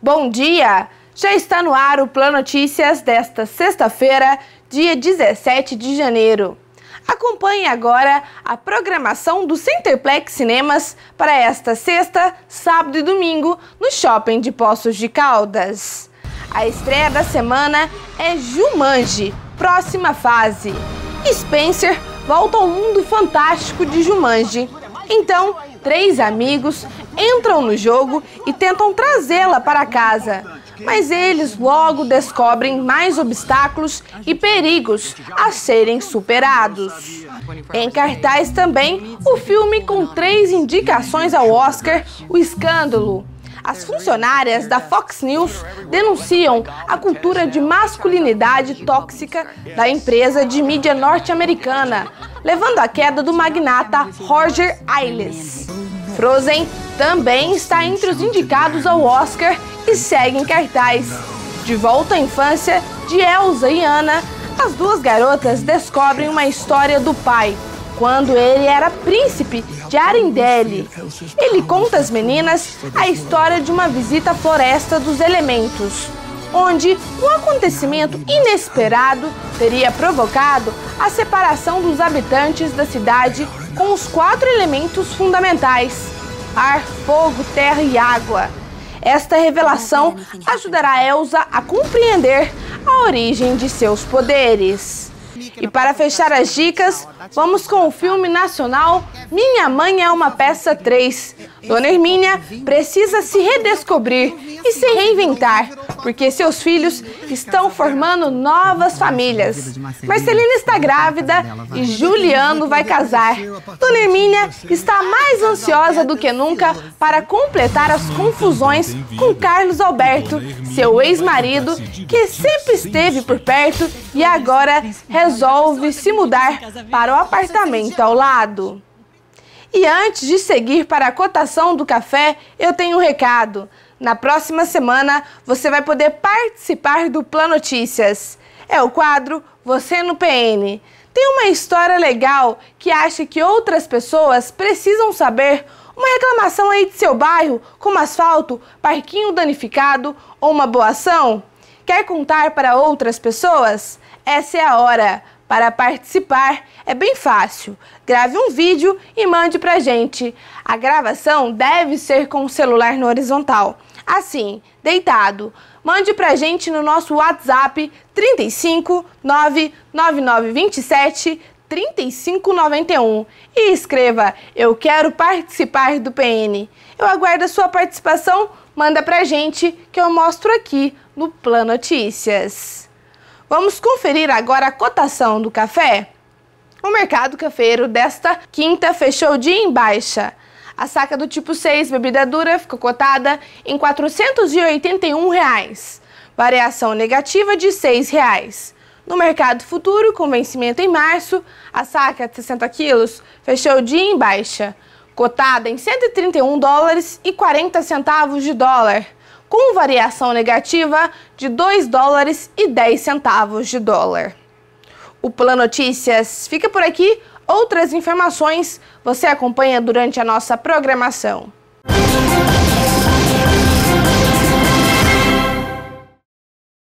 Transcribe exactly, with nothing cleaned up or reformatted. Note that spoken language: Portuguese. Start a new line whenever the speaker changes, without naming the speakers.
Bom dia! Já está no ar o Plano Notícias desta sexta-feira, dia dezessete de janeiro. Acompanhe agora a programação do Centerplex Cinemas para esta sexta, sábado e domingo no Shopping de Poços de Caldas. A estreia da semana é Jumanji, próxima fase. Spencer volta ao mundo fantástico de Jumanji. Então, três amigos entram no jogo e tentam trazê-la para casa. Mas eles logo descobrem mais obstáculos e perigos a serem superados. Em cartaz também, o filme com três indicações ao Oscar, O Escândalo. As funcionárias da Fox News denunciam a cultura de masculinidade tóxica da empresa de mídia norte-americana, levando à queda do magnata Roger Ailes. Frozen também está entre os indicados ao Oscar e segue em cartaz. De volta à infância de Elsa e Anna, as duas garotas descobrem uma história do pai, quando ele era príncipe de Arendelle. Ele conta às meninas a história de uma visita à Floresta dos Elementos, onde um acontecimento inesperado teria provocado a separação dos habitantes da cidade com os quatro elementos fundamentais: ar, fogo, terra e água. Esta revelação ajudará Elsa a compreender a origem de seus poderes. E para fechar as dicas, vamos com o filme nacional Minha Mãe é uma Peça três. Dona Hermínia precisa se redescobrir e se reinventar, porque seus filhos estão formando novas famílias. Marcelina está grávida e Juliano vai casar. Dona Hermínia está mais ansiosa do que nunca para completar as confusões com Carlos Alberto, seu ex-marido, que sempre esteve por perto e agora resolve se mudar para o apartamento ao lado. E antes de seguir para a cotação do café, eu tenho um recado. Na próxima semana, você vai poder participar do Plano Notícias. É o quadro Você no P N. Tem uma história legal que acha que outras pessoas precisam saber? Uma reclamação aí de seu bairro, como asfalto, parquinho danificado ou uma boa ação? Quer contar para outras pessoas? Essa é a hora. Para participar é bem fácil. Grave um vídeo e mande pra gente. A gravação deve ser com o celular no horizontal, assim, deitado. Mande pra gente no nosso WhatsApp trinta e cinco, nove nove nove dois sete, trinta e cinco noventa e um e escreva: eu quero participar do P N. Eu aguardo a sua participação, manda pra gente que eu mostro aqui no Plano Notícias. Vamos conferir agora a cotação do café? O mercado cafeiro desta quinta fechou o dia em baixa. A saca do tipo seis, bebida dura, ficou cotada em quatrocentos e oitenta e um reais. Variação negativa de seis reais. No mercado futuro, com vencimento em março, a saca de sessenta quilos fechou o dia em baixa, cotada em cento e trinta e um dólares e quarenta centavos de dólar, com variação negativa de dois dólares e dez centavos de dólar. O Plano Notícias fica por aqui. Outras informações você acompanha durante a nossa programação.